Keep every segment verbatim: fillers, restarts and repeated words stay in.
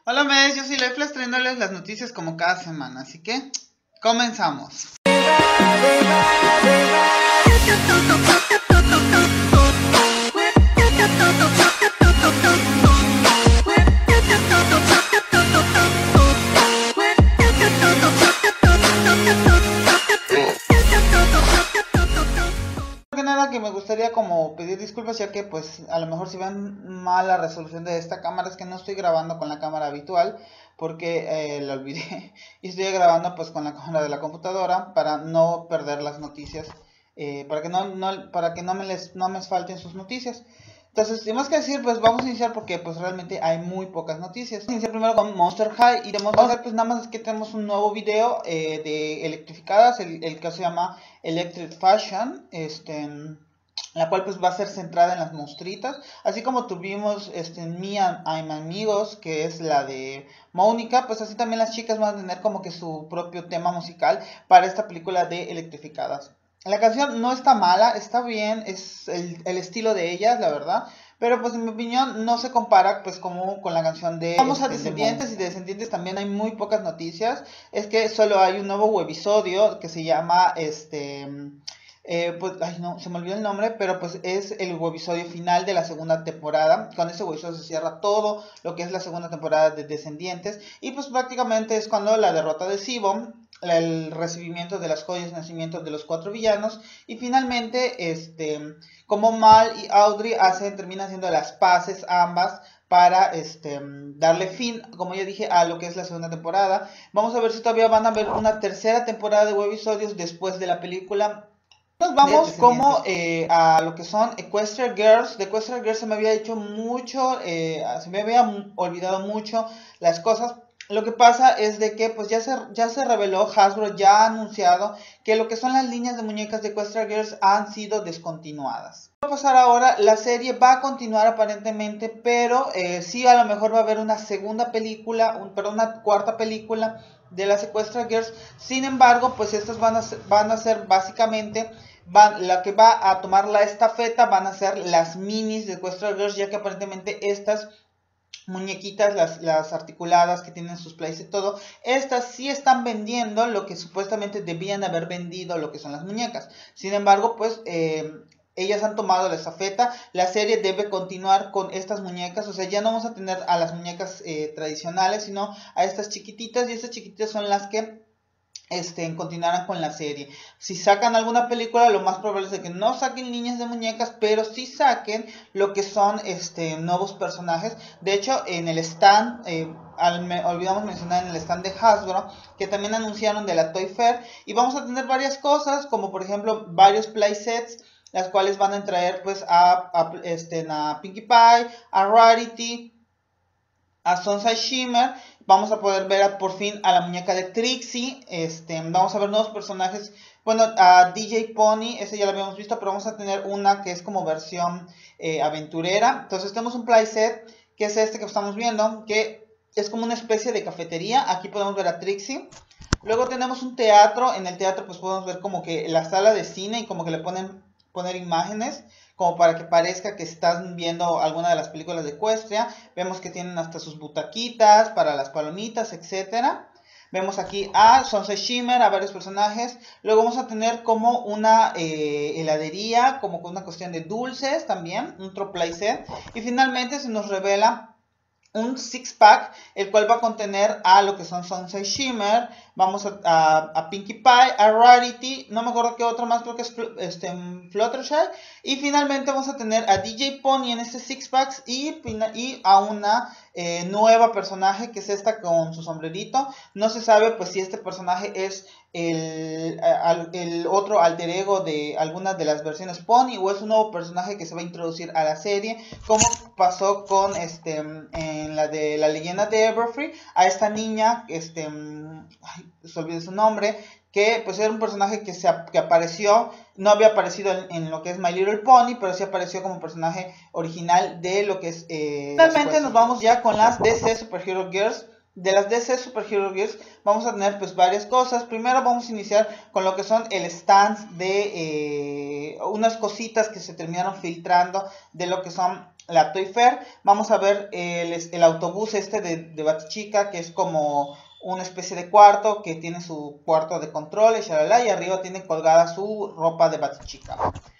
Hola mes, yo soy Leflas trayéndoles las noticias como cada semana, así que comenzamos. Nada que me gustaría como pedir disculpas, ya que pues a lo mejor si ven mal la resolución de esta cámara es que no estoy grabando con la cámara habitual porque eh, la olvidé y estoy grabando pues con la cámara de la computadora para no perder las noticias, eh, para que no, no para que no me les no me falten sus noticias. Entonces, sin más que decir, pues vamos a iniciar porque pues realmente hay muy pocas noticias. Vamos a iniciar primero con Monster High y de Monster High pues nada más es que tenemos un nuevo video eh, de electrificadas, el, el que se llama Electric Fashion, este, la cual pues va a ser centrada en las monstruitas, así como tuvimos este, en Me and I'm Amigos, que es la de Mónica, pues así también las chicas van a tener como que su propio tema musical para esta película de Electrificadas. La canción no está mala, está bien, es el, el estilo de ellas, la verdad. Pero pues en mi opinión no se compara pues como con la canción de... Vamos a Descendientes, y de Descendientes también hay muy pocas noticias. Es que solo hay un nuevo webisodio que se llama este... Eh, pues, ay no, se me olvidó el nombre, pero pues es el webisodio final de la segunda temporada. Con ese webisodio se cierra todo lo que es la segunda temporada de Descendientes. Y pues prácticamente es cuando la derrota de Sibum, el recibimiento de las joyas de nacimiento de los cuatro villanos, y finalmente este como Mal y Audrey hacen, terminan haciendo las paces ambas para este darle fin, como ya dije, a lo que es la segunda temporada. Vamos a ver si todavía van a ver una tercera temporada de webisodios después de la película. Nos vamos como eh, a lo que son Equestria Girls. De Equestria Girls se me había hecho mucho, eh, se me había olvidado mucho las cosas. Lo que pasa es de que pues ya se, ya se reveló, Hasbro ya ha anunciado que lo que son las líneas de muñecas de Equestria Girls han sido descontinuadas. Va a pasar ahora, la serie va a continuar aparentemente, pero eh, sí a lo mejor va a haber una segunda película, un, perdón, una cuarta película de las Equestria Girls. Sin embargo, pues estas van a ser, van a ser básicamente... Van, la que va a tomar la estafeta van a ser las minis de Equestria Girls, ya que aparentemente estas muñequitas, las, las articuladas que tienen sus plays y todo, estas sí están vendiendo lo que supuestamente debían haber vendido lo que son las muñecas. Sin embargo, pues eh, ellas han tomado la estafeta, la serie debe continuar con estas muñecas, o sea, ya no vamos a tener a las muñecas eh, tradicionales, sino a estas chiquititas, y estas chiquititas son las que Este, continuarán con la serie. Si sacan alguna película, lo más probable es de que no saquen líneas de muñecas, pero sí saquen lo que son este, nuevos personajes. De hecho, en el stand, eh, al, me, olvidamos mencionar en el stand de Hasbro, que también anunciaron de la Toy Fair, y vamos a tener varias cosas, como por ejemplo varios playsets, las cuales van a traer pues a, a, este, a Pinkie Pie, a Rarity, a Sunshine Shimmer. Vamos a poder ver a, por fin a la muñeca de Trixie. Este, vamos a ver nuevos personajes. Bueno, a D J Pony, ese ya lo habíamos visto, pero vamos a tener una que es como versión eh, aventurera. Entonces tenemos un playset, que es este que estamos viendo, que es como una especie de cafetería. Aquí podemos ver a Trixie. Luego tenemos un teatro. En el teatro pues podemos ver como que la sala de cine y como que le ponen poner imágenes, como para que parezca que están viendo alguna de las películas de Equestria. Vemos que tienen hasta sus butaquitas para las palomitas, etcétera. Vemos aquí a Sunset Shimmer, a varios personajes. Luego vamos a tener como una eh, heladería, como con una cuestión de dulces también, un otro playset. Y finalmente se nos revela un six pack, el cual va a contener a lo que son Sunset Shimmer, vamos a, a, a Pinkie Pie, a Rarity, no me acuerdo qué otro más, creo que es este, Fluttershy, y finalmente vamos a tener a D J Pony en este six pack y, y a una eh, nueva personaje, que es esta con su sombrerito. No se sabe pues si este personaje es el, el, el otro alter ego de algunas de las versiones Pony, o es un nuevo personaje que se va a introducir a la serie, como pasó con este en la de la leyenda de Everfree, a esta niña, este, ay, se olvidó su nombre, que pues era un personaje que, se, que apareció, no había aparecido en, en lo que es My Little Pony, pero sí apareció como personaje original de lo que es... Eh, Finalmente nos vamos ya con las D C Super Hero Girls. De las D C Super Hero Girls vamos a tener pues varias cosas. Primero vamos a iniciar con lo que son el stand de eh, unas cositas que se terminaron filtrando de lo que son la Toy Fair. Vamos a ver el, el autobús este de, de Batichica, que es como una especie de cuarto, que tiene su cuarto de control, y, shalala, y arriba tiene colgada su ropa de Batichica.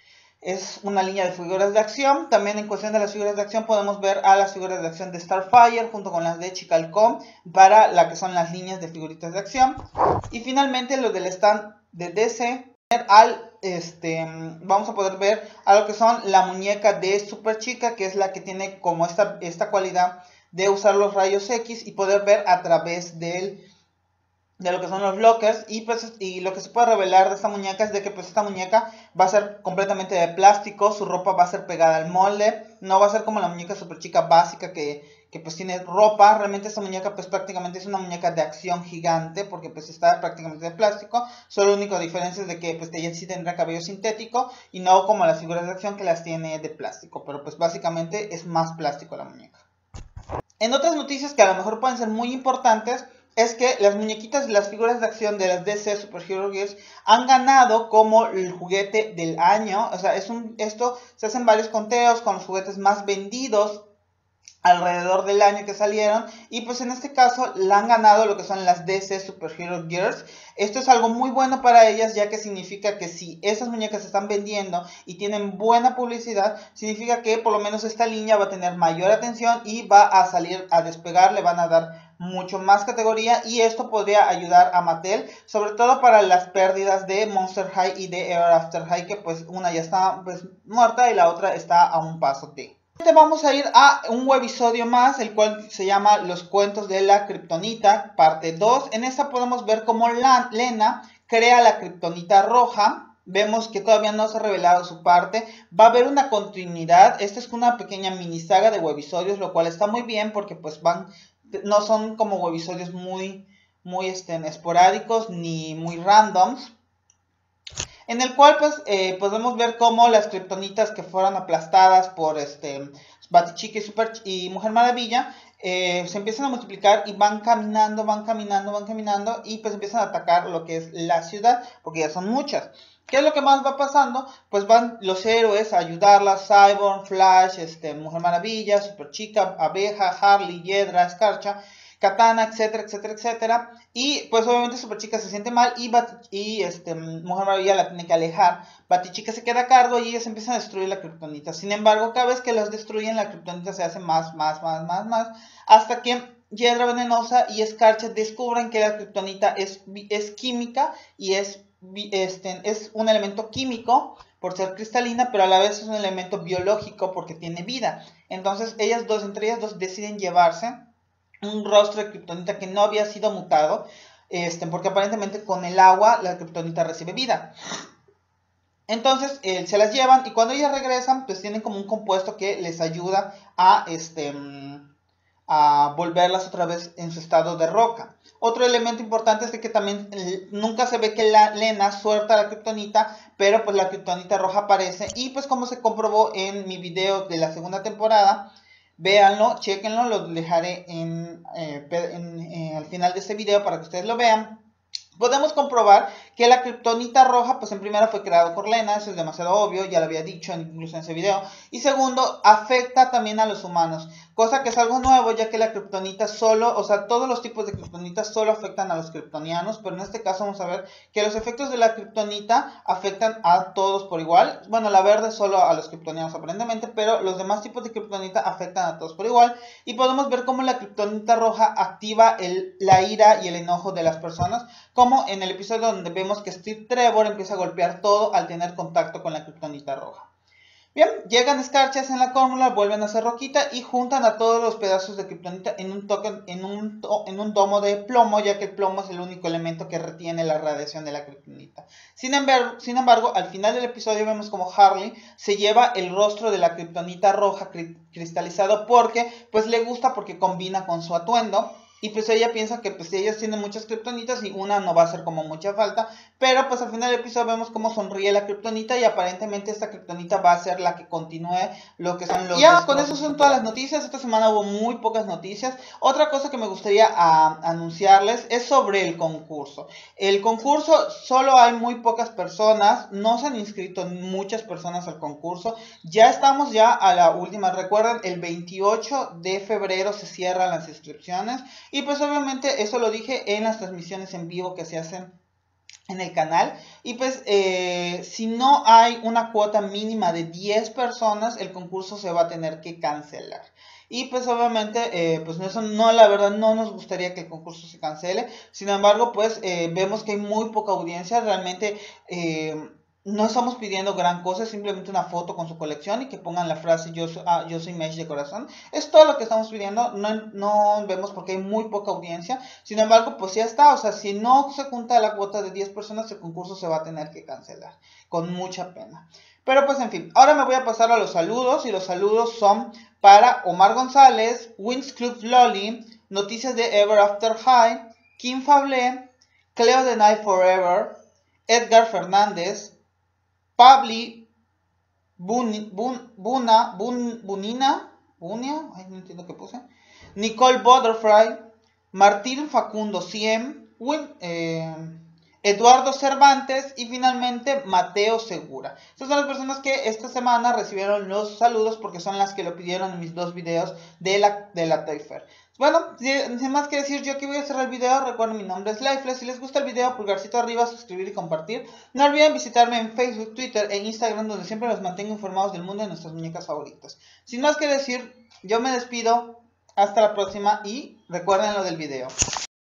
Es una línea de figuras de acción. También en cuestión de las figuras de acción podemos ver a las figuras de acción de Starfire junto con las de Chicalcom para la que son las líneas de figuritas de acción. Y finalmente los del stand de D C. Al, este, vamos a poder ver a lo que son la muñeca de Super Chica, que es la que tiene como esta, esta cualidad de usar los rayos X y poder ver a través del de lo que son los blockers. Y pues y lo que se puede revelar de esta muñeca es de que pues esta muñeca va a ser completamente de plástico, su ropa va a ser pegada al molde, no va a ser como la muñeca Super Chica básica que, que pues tiene ropa. Realmente esta muñeca pues prácticamente es una muñeca de acción gigante porque pues está prácticamente de plástico. Solo la única diferencia es de que pues ella sí tendrá cabello sintético y no como las figuras de acción que las tiene de plástico, pero pues básicamente es más plástico la muñeca. En otras noticias que a lo mejor pueden ser muy importantes es que las muñequitas, las figuras de acción de las D C Super Hero Gears han ganado como el juguete del año. O sea, es un, esto se hacen varios conteos con los juguetes más vendidos alrededor del año que salieron, y pues en este caso la han ganado lo que son las D C Super Hero Gears. Esto es algo muy bueno para ellas, ya que significa que si esas muñecas se están vendiendo y tienen buena publicidad, significa que por lo menos esta línea va a tener mayor atención y va a salir a despegar, le van a dar mucho más categoría, y esto podría ayudar a Mattel, sobre todo para las pérdidas de Monster High y de Ever After High, que pues una ya está pues muerta y la otra está a un paso de. Vamos a ir a un webisodio más, el cual se llama Los cuentos de la Kryptonita, parte dos. En esta podemos ver cómo la, Lena crea la Kryptonita roja. Vemos que todavía no se ha revelado su parte. Va a haber una continuidad. Esta es una pequeña mini saga de webisodios, lo cual está muy bien porque pues van, no son como webisodios muy, muy este, esporádicos ni muy randoms. En el cual pues eh, podemos ver cómo las kriptonitas que fueron aplastadas por este Batichica y, Super, y Mujer Maravilla eh, se empiezan a multiplicar y van caminando, van caminando, van caminando y pues empiezan a atacar lo que es la ciudad, porque ya son muchas. ¿Qué es lo que más va pasando? Pues van los héroes a ayudarlas: Cyborg, Flash, este, Mujer Maravilla, Super Chica, Abeja, Harley, Hiedra, Escarcha, Katana, etcétera, etcétera, etcétera. Y pues obviamente Super Chica se siente mal y, Bat y este, Mujer Maravilla la tiene que alejar. Batichica se queda a cargo y ellos empiezan a destruir la kriptonita. Sin embargo, cada vez que las destruyen, la kriptonita se hace más, más, más, más, más, hasta que Hiedra Venenosa y Escarcha descubren que la kriptonita es, es química y es, este, es un elemento químico por ser cristalina, pero a la vez es un elemento biológico porque tiene vida. Entonces ellas dos, entre ellas dos, deciden llevarse un rostro de kriptonita que no había sido mutado, este, porque aparentemente con el agua la kriptonita recibe vida. Entonces eh, se las llevan y cuando ellas regresan pues tienen como un compuesto que les ayuda a, este, a volverlas otra vez en su estado de roca. Otro elemento importante es de que también eh, nunca se ve que la Lena suelta la kriptonita, pero pues la kriptonita roja aparece, y pues como se comprobó en mi video de la segunda temporada, véanlo, chequenlo, lo dejaré en, eh, en, eh, al final de este video para que ustedes lo vean. Podemos comprobar que la kriptonita roja, pues en primera fue creado por Lena, eso es demasiado obvio, ya lo había dicho incluso en ese video. Y segundo, afecta también a los humanos, cosa que es algo nuevo, ya que la kriptonita solo, o sea, todos los tipos de kriptonita solo afectan a los kriptonianos, pero en este caso vamos a ver que los efectos de la kriptonita afectan a todos por igual. Bueno, la verde solo a los kriptonianos aparentemente, pero los demás tipos de kriptonita afectan a todos por igual. Y podemos ver cómo la kriptonita roja activa el, la ira y el enojo de las personas, como en el episodio donde vemos que Steve Trevor empieza a golpear todo al tener contacto con la kriptonita roja. Bien, llegan escarchas en la fórmula, vuelven a hacer roquita y juntan a todos los pedazos de kriptonita en un, toque, en, un to, en un domo de plomo, ya que el plomo es el único elemento que retiene la radiación de la kriptonita. Sin embargo, sin embargo, al final del episodio vemos como Harley se lleva el rostro de la kriptonita roja cri cristalizado porque pues le gusta, porque combina con su atuendo. y pues ella piensa que pues ellas tienen muchas kriptonitas y una no va a hacer como mucha falta, pero pues al final del episodio vemos cómo sonríe la kriptonita y aparentemente esta kriptonita va a ser la que continúe lo que son los... Ya, con eso son todas las noticias. Esta semana hubo muy pocas noticias. Otra cosa que me gustaría a, anunciarles es sobre el concurso. El concurso, solo hay muy pocas personas, no se han inscrito muchas personas al concurso, ya estamos ya a la última, recuerden, el veintiocho de febrero se cierran las inscripciones y pues obviamente eso lo dije en las transmisiones en vivo que se hacen en el canal, y pues eh, si no hay una cuota mínima de diez personas, el concurso se va a tener que cancelar. Y pues obviamente, eh, pues eso no, la verdad no nos gustaría que el concurso se cancele. Sin embargo, pues eh, vemos que hay muy poca audiencia. Realmente eh, no estamos pidiendo gran cosa, simplemente una foto con su colección y que pongan la frase yo soy, ah, yo soy Mesh de corazón. Es todo lo que estamos pidiendo, no, no vemos porque hay muy poca audiencia. Sin embargo, pues ya está, o sea, si no se junta la cuota de diez personas, el concurso se va a tener que cancelar, con mucha pena. Pero pues en fin, ahora me voy a pasar a los saludos, y los saludos son para Omar González, Wings Club Loli, Noticias de Ever After High, Kim Fablé, Cleo de Night Forever, Edgar Fernández, Pabli, Bun, Bun, Buna, Bun, Bunina, Bunia, ay, no entiendo qué puse, Nicole Butterfly, Martín Facundo Ciem, Win, eh, Eduardo Cervantes y finalmente Mateo Segura. Estas son las personas que esta semana recibieron los saludos porque son las que lo pidieron en mis dos videos de la, de la Toy Fair. Bueno, sin más que decir, yo aquí voy a cerrar el video. Recuerden, mi nombre es Lifeless. Si les gusta el video, pulgarcito arriba, suscribir y compartir. No olviden visitarme en Facebook, Twitter e Instagram, donde siempre los mantengo informados del mundo de nuestras muñecas favoritas. Sin más que decir, yo me despido. Hasta la próxima y recuerden lo del video.